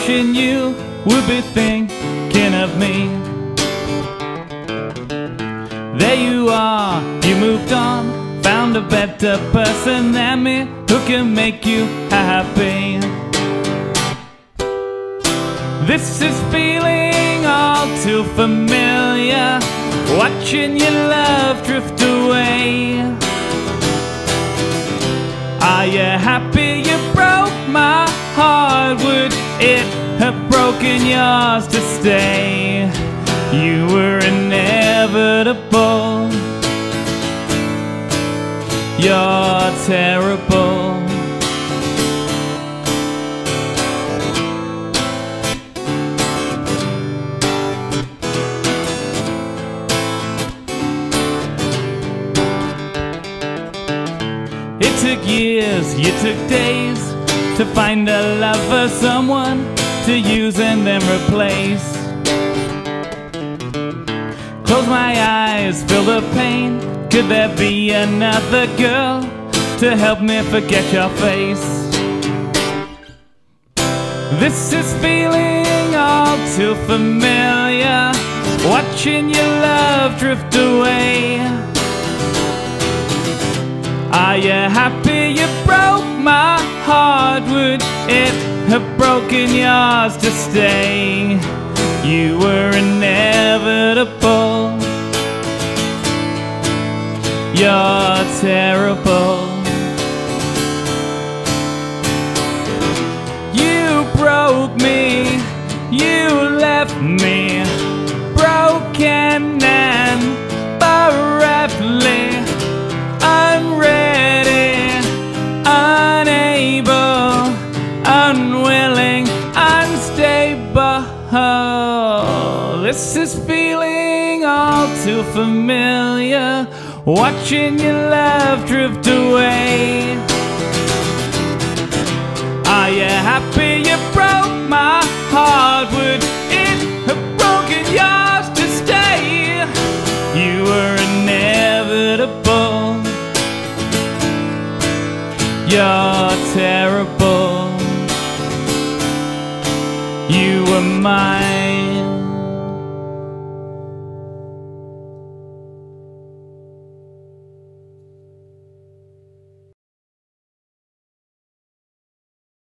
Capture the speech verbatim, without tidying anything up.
wishing you would be thinking of me. There you are, you moved on, found a better person than me who can make you happy. This is feeling all too familiar, watching your love drift away. Are you happy you broke my heart? Would it have broken yours to stay? You were inevitable. You're terrible. It took years, you took days to find a lover, someone to use and then replace. Close my eyes, feel the pain. Could there be another girl to help me forget your face? This is feeling all too familiar, watching your love drift away. Are you happy you broke my heart? Would it have broken yours to stay? You were inevitable. You're terrible. You broke me, you left me broken and bereft, unready, unable, unwilling, unstable. This is feeling all too familiar, watching your love drift away. Are you happy you broke my heart? Would it have broken yours to stay? You were inevitable. You're terrible. You were mine.